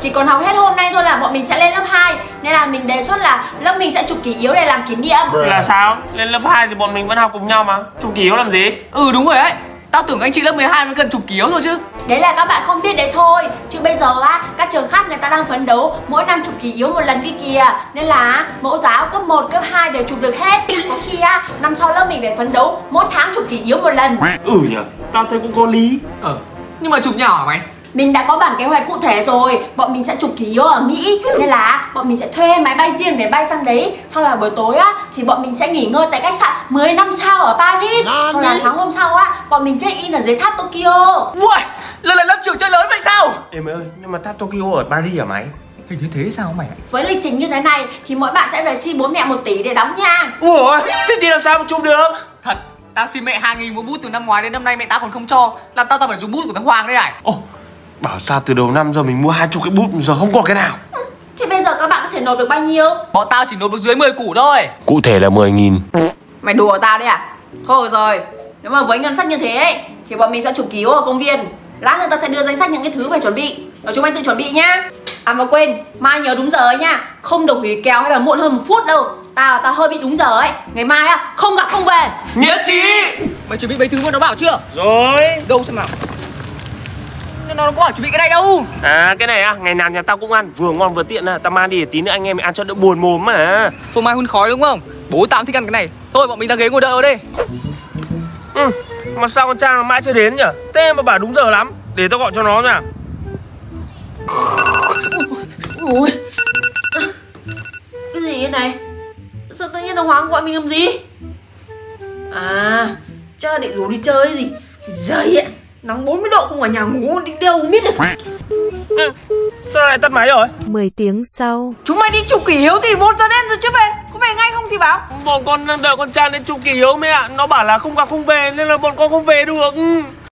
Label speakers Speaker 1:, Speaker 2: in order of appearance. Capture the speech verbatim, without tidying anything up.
Speaker 1: chỉ còn học hết hôm nay thôi là bọn mình sẽ lên lớp hai. Nên là mình đề xuất là lớp mình sẽ chụp kỷ yếu để làm kỷ niệm.
Speaker 2: Là sao? Lên lớp hai thì bọn mình vẫn học cùng nhau mà. Chụp kỷ yếu làm gì?
Speaker 3: Ừ đúng rồi đấy. Tao tưởng anh chị lớp mười hai mới cần chụp kỷ yếu thôi chứ.
Speaker 1: Đấy là các bạn không biết đấy thôi. Chứ bây giờ á, các trường khác người ta đang phấn đấu mỗi năm chụp kỷ yếu một lần kia kìa. Nên là mẫu giáo cấp một, cấp hai đều chụp được hết. Có khi á, năm sau lớp mình phải phấn đấu mỗi tháng chụp kỷ yếu một lần.
Speaker 2: Ừ nhỉ, tao thấy cũng có lý.
Speaker 3: Ờ, nhưng mà chụp nhỏ hả mày?
Speaker 1: Mình đã có bản kế hoạch cụ thể rồi. Bọn mình sẽ chụp kỷ yếu ở Mỹ. Nên là bọn mình sẽ thuê máy bay riêng để bay sang đấy. Xong là buổi tối á thì bọn mình sẽ nghỉ ngơi tại khách sạn mười năm sao ở Paris. Xong là sáng hôm sau á bọn mình check in ở dưới tháp Tokyo.
Speaker 3: Ui, lần này lớp trưởng chơi lớn vậy sao?
Speaker 2: Ê mày ơi, nhưng mà tháp Tokyo ở Paris hả mày?
Speaker 3: Hình như thế sao mày?
Speaker 1: Với lịch trình như thế này thì mỗi bạn sẽ về xin bố mẹ một tỷ để đóng nha.
Speaker 2: Ủa, thế thì làm sao mà chụp được?
Speaker 3: Thật, tao xin mẹ hai nghìn mua bút từ năm ngoái đến năm nay mẹ tao còn không cho. Làm tao tao phải dùng bút của thằng Hoàng đây này.
Speaker 2: Ồ, bảo sao từ đầu năm giờ mình mua hai chục cái bút giờ không có cái nào.
Speaker 1: Ừ, thì bây giờ các bạn có thể nộp được bao nhiêu?
Speaker 3: Bọn tao chỉ nộp được dưới mười củ thôi.
Speaker 2: Cụ thể là mười nghìn.
Speaker 1: Mày đùa tao đấy à? Thôi rồi, nếu mà với ngân sách như thế ấy, thì bọn mình sẽ chụp kỷ yếu ở công viên. Lát nữa tao sẽ đưa danh sách những cái thứ phải chuẩn bị. Rồi chúng anh tự chuẩn bị nhá. À mà quên, mai nhớ đúng giờ ấy nha. Không được hủy kèo hay là muộn hơn một phút đâu. Tao tao hơi bị đúng giờ ấy. Ngày mai á, không gặp không về.
Speaker 2: Nghĩa trí.
Speaker 3: Mày chuẩn bị mấy thứ mà nó bảo chưa?
Speaker 2: Rồi.
Speaker 3: Đâu xem nào. Nó có bảo chuẩn bị cái này đâu.
Speaker 2: À cái này à, ngày nào nhà tao cũng ăn, vừa ngon vừa tiện à. Tao mang đi để tí nữa anh em ăn cho đỡ buồn mồm mà.
Speaker 3: Phô mai hun khói đúng không? Bố tao thích ăn cái này. Thôi bọn mình ra ghế ngồi đợi ở đây.
Speaker 2: Ừ, mà sao con Trang mãi chưa đến nhỉ? Thế mà bảo đúng giờ lắm. Để tao gọi cho nó nha.
Speaker 1: Ui, cái gì thế này? Sao tự nhiên nó Hoàng gọi mình làm gì? À, chắc là định rủ đi chơi gì. Giời ạ, nắng bốn mươi độ không ở nhà ngủ đi đâu không biết được.
Speaker 2: Ừ, sao lại tắt máy rồi?
Speaker 4: mười tiếng sau.
Speaker 1: Chúng mày đi chụp kỷ yếu thì một giờ đêm rồi chứ về. Có về ngay không thì báo.
Speaker 2: Bọn con đang đợi con Trang đến chụp kỷ yếu mẹ ạ. Nó bảo là không gặp không về nên là bọn con không về được.